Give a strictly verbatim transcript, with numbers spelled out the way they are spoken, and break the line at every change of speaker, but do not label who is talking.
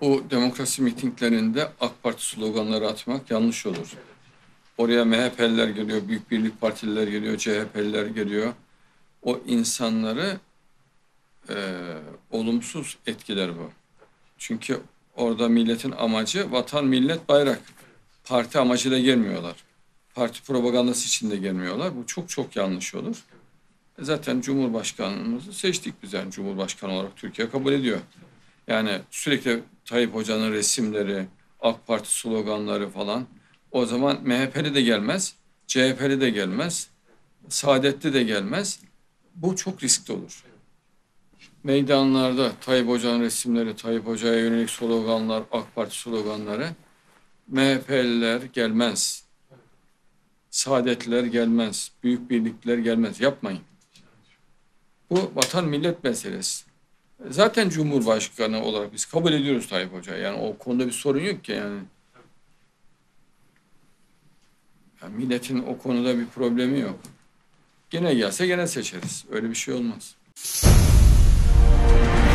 O demokrasi mitinglerinde AK Parti sloganları atmak yanlış olur. Oraya M H P'liler geliyor, Büyük Birlik Partililer geliyor, C H P'liler geliyor. O insanları e, olumsuz etkiler bu. Çünkü orada milletin amacı vatan, millet, bayrak. Parti amacıyla gelmiyorlar. Parti propagandası için de gelmiyorlar. Bu çok çok yanlış olur. E Zaten Cumhurbaşkanımızı seçtik biz, yani Cumhurbaşkanı olarak Türkiye kabul ediyor. Yani sürekli Tayyip Hoca'nın resimleri, AK Parti sloganları falan. O zaman M H P'li de gelmez, C H P'li de gelmez, Saadetli de gelmez. Bu çok riskli olur. Meydanlarda Tayyip Hoca'nın resimleri, Tayyip Hoca'ya yönelik sloganlar, AK Parti sloganları, M H P'liler gelmez, Saadetliler gelmez, Büyük Birlikler gelmez. Yapmayın. Bu vatan millet meselesi. Zaten Cumhurbaşkanı olarak biz kabul ediyoruz Tayyip Hoca'yı. Yani o konuda bir sorun yok ki yani. Yani milletin o konuda bir problemi yok. Gene gelse gene seçeriz. Öyle bir şey olmaz.